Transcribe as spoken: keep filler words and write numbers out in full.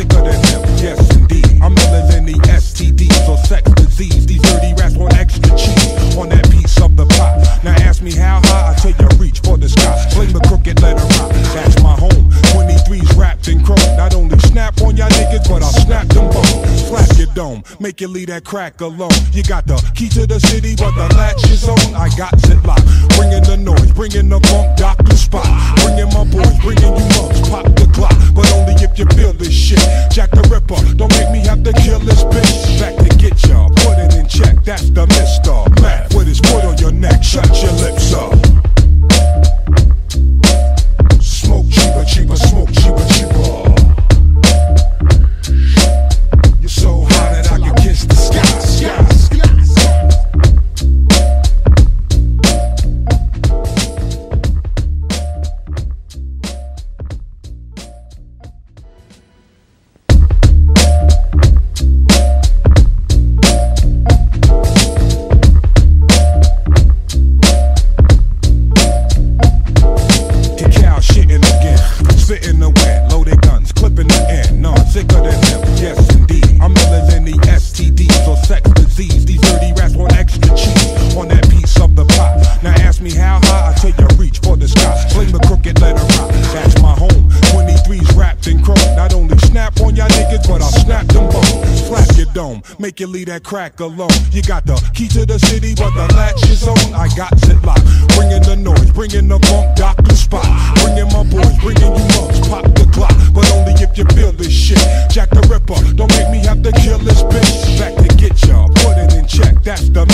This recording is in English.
sicker than them, yes indeed. I'm iller than the S T Ds or sex disease. These dirty rats want extra cheese on that piece of the pie. Now ask me how high, I tell you reach for the sky. Fling the crooked letter rock, that's my home. twenty-threes wrapped in chrome. Not only snap on y'all niggas, but I'll snap them bones. Slap your dome, make you leave that crack alone. You got the key to the city, but the latch is on. I got it locked. Bringing the noise, bringing the funk, Doctor Spot. Bringing my boys, bringing you mugs, pop the clock. But only if you feel this shit. Jack the Ripper, don't make me have to kill this bitch. Back to get ya, put it in check. That's the Mister Mac with his foot on your neck. Shut your lips up. Smoke cheaper, cheaper, smoke cheaper, cheaper. You're so hot that I can kiss the sky, sky, sky. Spitting the wet, loaded guns, clipping the end. No, sicker than them, yes indeed. I'm iller than the S T Ds or sex disease. These dirty rats want extra cheese on that piece of the pie. Now ask me how high, I tell you reach for the sky. Fling the crooked letter rock, that's my home. twenty-threes wrapped in chrome. Not only snap on y'all niggas, but I'll snap them bones. Slap your dome, make you leave that crack alone. You got the key to the city, but the latch is on. I got it locked. Bringing the noise, bringing the funk, Doctor Spot. Bringing my boys, bringing you mugs, pop the clock. But only if you feel this shit. Jack the Ripper, don't make me have to kill this bitch. Back to get ya, put it in check. That's the